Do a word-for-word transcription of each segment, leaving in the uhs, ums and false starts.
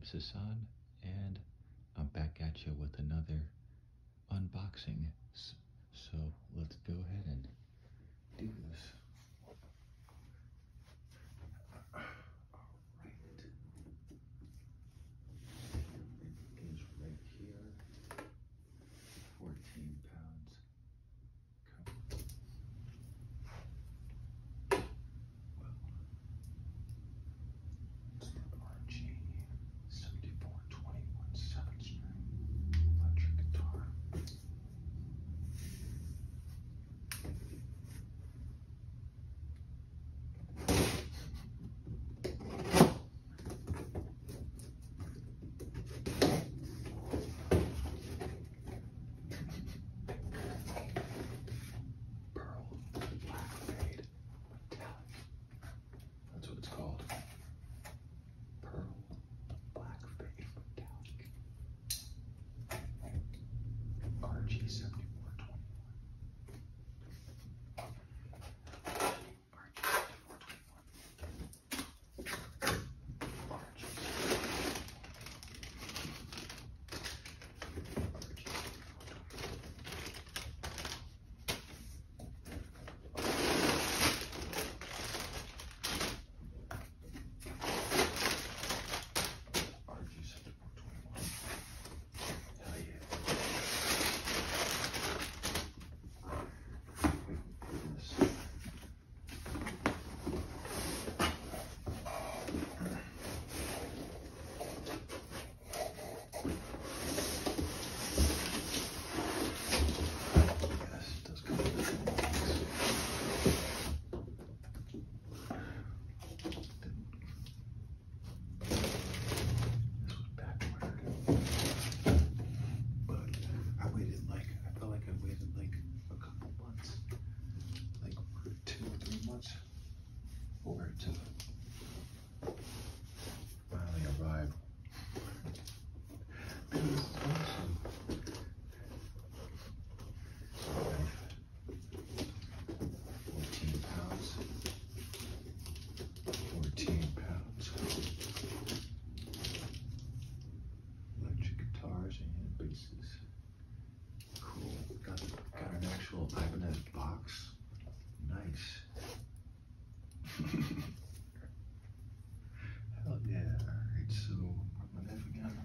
What's up, Sasan? And I'm back at you with another unboxing. So let's go ahead and do this. Alright. It is right here. fourteen pounds. Well, it's the R G seventy-four twenty-one seven string electric guitar. R G seventy-four twenty-one. For it to finally arrive. This is awesome. fourteen pounds. fourteen pounds. Electric guitars and basses. Cool. Got, got an actual Ibanez box. Nice. Hell yeah. Alright, so what is again?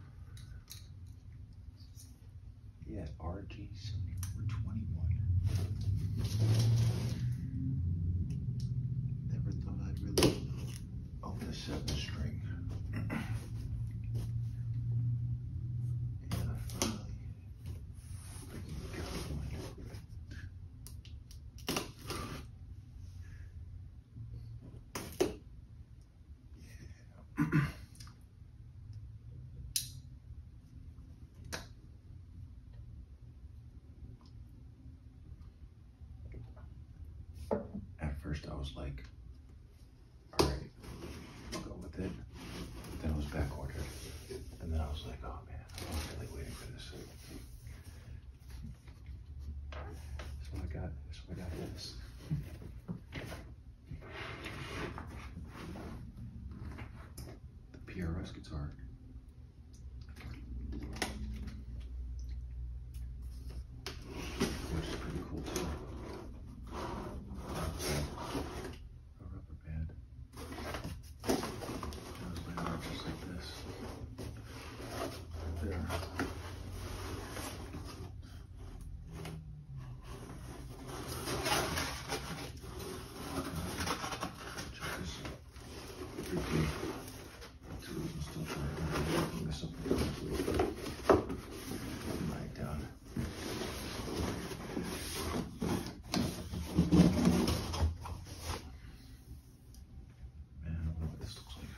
Yeah, R G seventy-four twenty-one. Never thought I'd really own a seven string. And I finally got one. At first I was like, all right, I'll go with it. But then it was back ordered. And then I was like, oh man, I was really waiting for this. So I got, so I got this. The P R S guitar. Which is pretty cool too. A rubber band. That was my heart just like this. Right there. Check this out. Pretty cool. Tools and stuff like that. Bring this up and down a little bit. Right down. Man, I don't know what this looks like.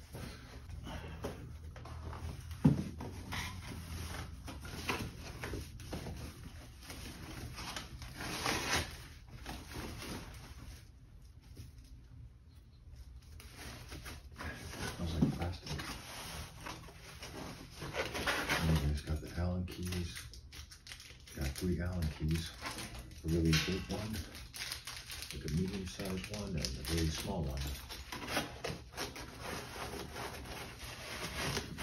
Smells like plastic. And it's got the Allen keys. Got three Allen keys. A really big one, like a medium-sized one, and a really small one.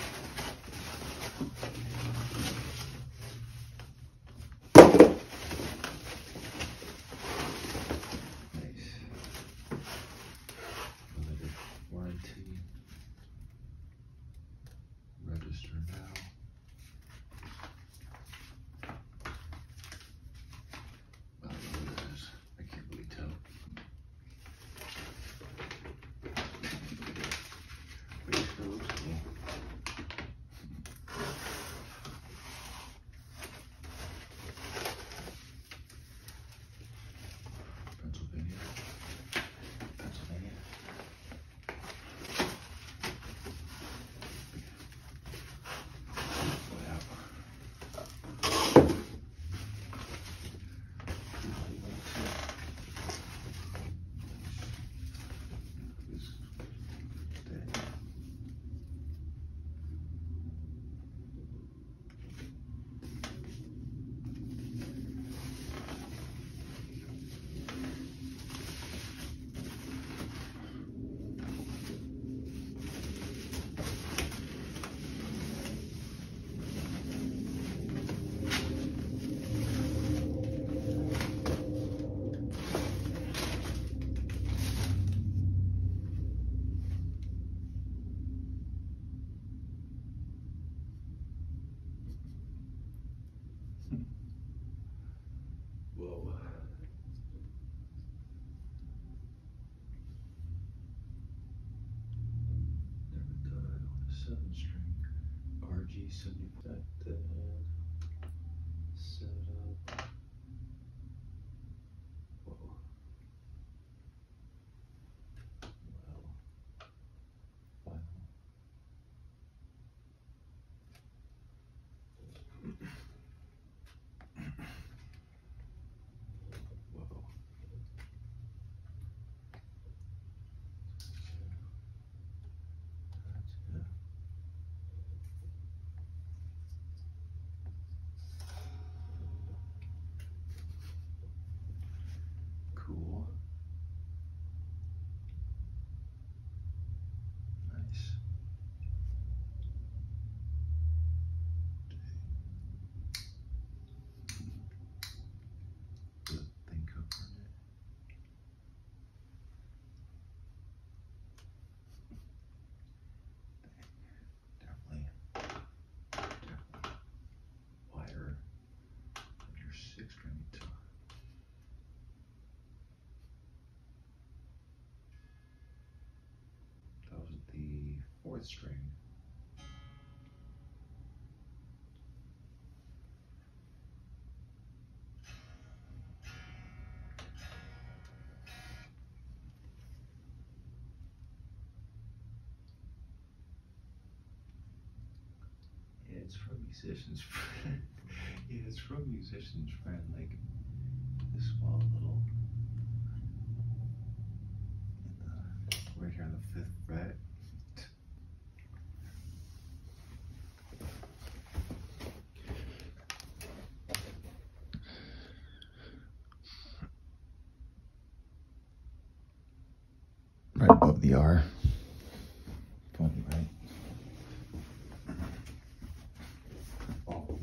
seventy that then set up. Whoa. Well, final. Whoa. Gotcha. Cool. Nice. Good thing covering it. Definitely, definitely wider than your six string guitar. That was the fourth string. Yeah, it's from Musician's Friend. Yeah, it's from Musician's Friend. Like this small little, in the, right here on the fifth fret. Right above the R. Funny, right? Oh.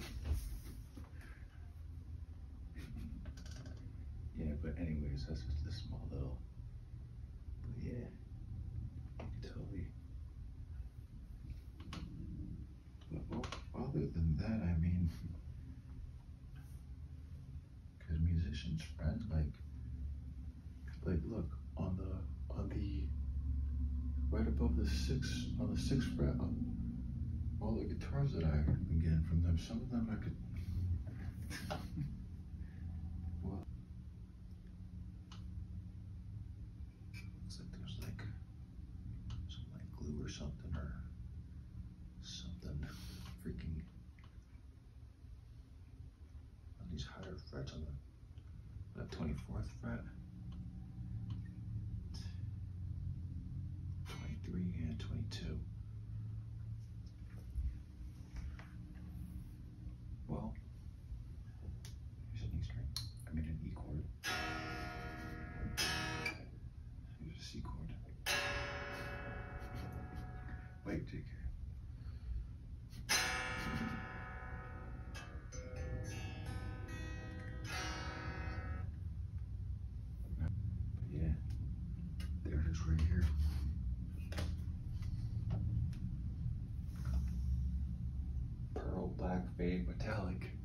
Yeah, but anyways, that's just a small little. But yeah, totally. But well, other than that, I mean, because Musician's Friend, like, like look on the on the right above the six on the sixth fret on all the guitars that I've been getting from them. Some of them I could. Well, looks like there's like some like glue or something or something freaking on these higher frets on the that twenty-fourth fret. twenty-three and twenty-two. Well, here's an E string. I mean an E chord. Here's a C chord. Wait, J K. But yeah, there it is right here. Pearl black fade metallic.